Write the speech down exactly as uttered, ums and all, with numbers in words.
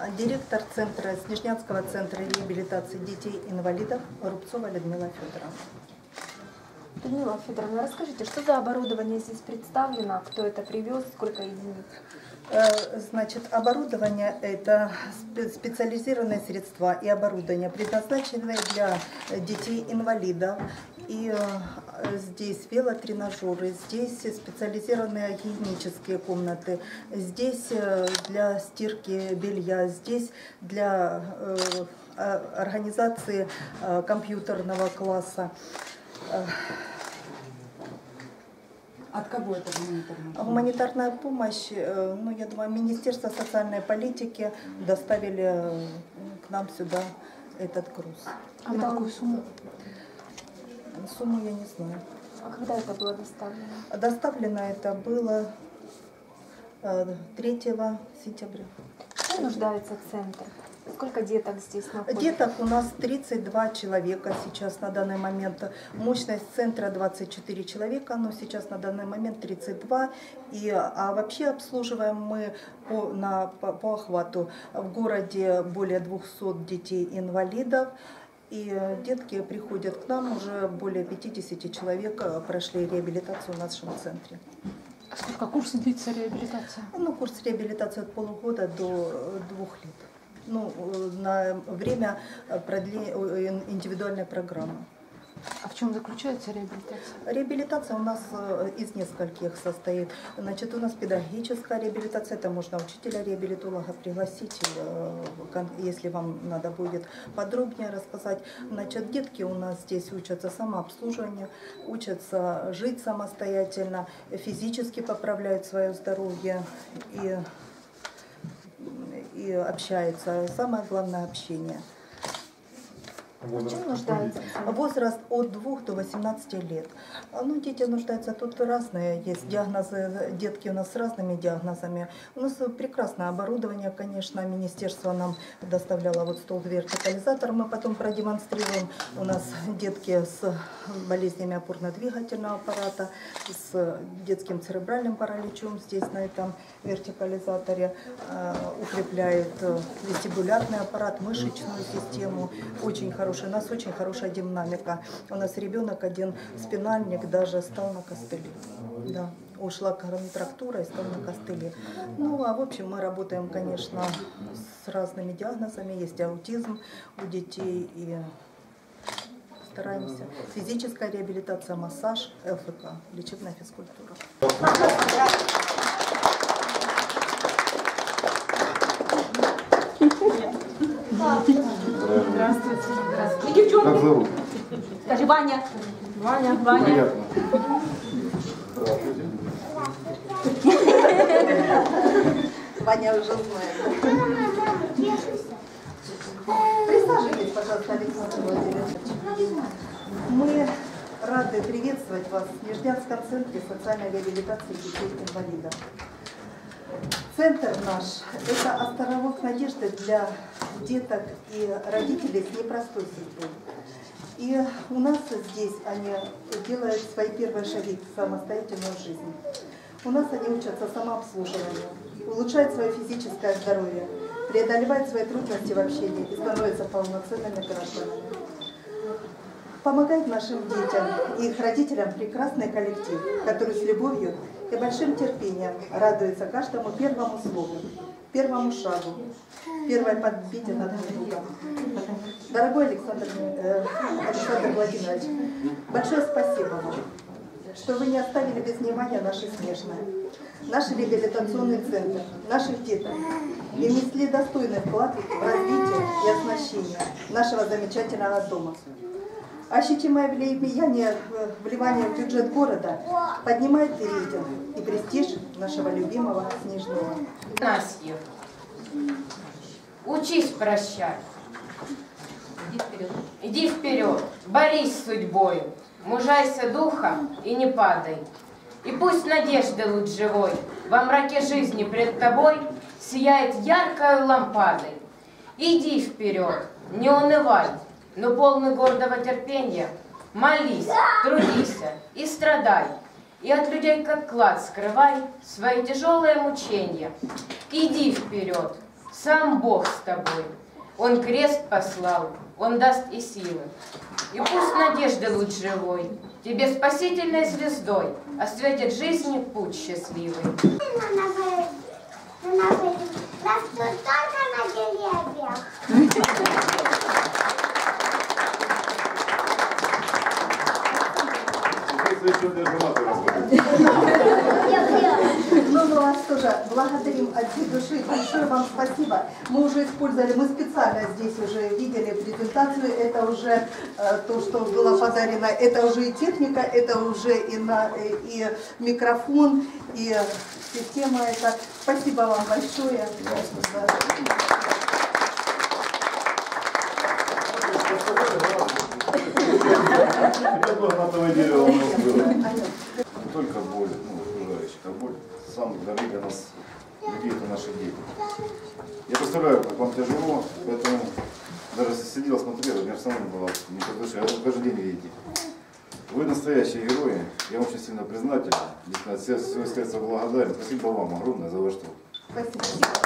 директор центра, Снежнянского центра реабилитации детей-инвалидов Рубцова Людмила Федоровна. Людмила Федоровна, расскажите, что за оборудование здесь представлено, кто это привез, сколько единиц? Значит, оборудование – это специализированные средства и оборудование, предназначенные для детей-инвалидов. И здесь велотренажеры, здесь специализированные гигиенические комнаты, здесь для стирки белья, здесь для организации компьютерного класса. От кого это гуманитарная помощь? Гуманитарная помощь, ну, я думаю, Министерство социальной политики доставили к нам сюда этот груз. А на какую сумму? Сумму я не знаю. А когда это было доставлено? Доставлено это было третьего сентября. Что нуждается центр? Сколько деток здесь находится? Деток у нас тридцать два человека сейчас на данный момент. Мощность центра двадцать четыре человека, но сейчас на данный момент тридцать два. И, а вообще обслуживаем мы по, на, по, по охвату в городе более двухсот детей-инвалидов. И детки приходят к нам, уже более пятидесяти человек прошли реабилитацию в нашем центре. А сколько курс длится реабилитация? Ну, курс реабилитации от полугода до двух лет. Ну, на время продления индивидуальной программы. А в чем заключается реабилитация? Реабилитация у нас из нескольких состоит. Значит, у нас педагогическая реабилитация, это можно учителя-реабилитолога пригласить, если вам надо будет подробнее рассказать. Значит, детки у нас здесь учатся самообслуживанию, учатся жить самостоятельно, физически поправляют свое здоровье и, и общаются. Самое главное – общение. В чем нуждается? Возраст от двух до восемнадцати лет. Ну, дети нуждаются тут разные. Есть диагнозы, детки у нас с разными диагнозами. У нас прекрасное оборудование, конечно. Министерство нам доставляло вот стол-вертикализатор. Мы потом продемонстрируем. У нас детки с болезнями опорно-двигательного аппарата, с детским церебральным параличом здесь на этом вертикализаторе. Укрепляют вестибулярный аппарат, мышечную систему. Очень хорошо. У нас очень хорошая динамика. У нас ребенок один, спинальник, даже стал на костыли. Да, ушла контрактура и стал на костыли. Ну, а в общем мы работаем, конечно, с разными диагнозами. Есть аутизм у детей и стараемся. Физическая реабилитация, массаж, ЛФК, лечебная физкультура. Здравствуйте. Иди в Как зовут? Скажи, Ваня. Ваня. Ваня. Приятно. Ваня уже знает. Присаживайтесь, пожалуйста, Александр Владимирович. Мы рады приветствовать вас в Снежнянском центре социальной реабилитации детей-инвалидов. Центр наш – это островок надежды для деток и родителей с непростой судьбой. И у нас здесь они делают свои первые шаги в самостоятельную жизнь. У нас они учатся самообслуживанию, улучшают свое физическое здоровье, преодолевают свои трудности в общении и становятся полноценными гражданами. Помогает нашим детям и их родителям прекрасный коллектив, который с любовью и большим терпением радуется каждому первому слову, первому шагу, первой подбите над другом. Дорогой Александр, э, Александр Владимирович, большое спасибо вам, что вы не оставили без внимания наши Снежные, наш реабилитационный центр, наших деток, и внесли достойный вклад в развитие и оснащение нашего замечательного дома. Ощутимое влияние, вливание в бюджет города поднимает и рейтинг, и престиж нашего любимого Снежного. Настя, учись прощать. Иди вперед. Иди вперед, борись с судьбой, мужайся духом и не падай. И пусть надежды луч живой во мраке жизни пред тобой сияет яркой лампадой. Иди вперед, не унывай, но полный гордого терпения молись, трудися и страдай. И от людей, как клад, скрывай свои тяжелые мучения. Иди вперед, сам Бог с тобой. Он крест послал, Он даст и силы. И пусть надежды луч живой тебе спасительной звездой осветит жизни путь счастливый. Растут только на деревьях. Но мы вас тоже благодарим от всей души. Большое вам спасибо. Мы уже использовали, мы специально здесь уже видели презентацию. Это уже э, то, что было подарено. Это уже и техника, это уже и, на, и микрофон, и система. Это. Спасибо вам большое. Гранатовое дерево у нас было. Не только боль, ну, окружающих, а боль. Самых дорогих для нас людей — это наши дети. Я представляю, как вам тяжело, поэтому даже если сидел, смотрел, у меня все равно было не по душе, а вы каждый день видите. Вы настоящие герои, я вам очень сильно признателен, действительно, от всего сердца благодарен. Спасибо вам огромное за ваш труд. Спасибо.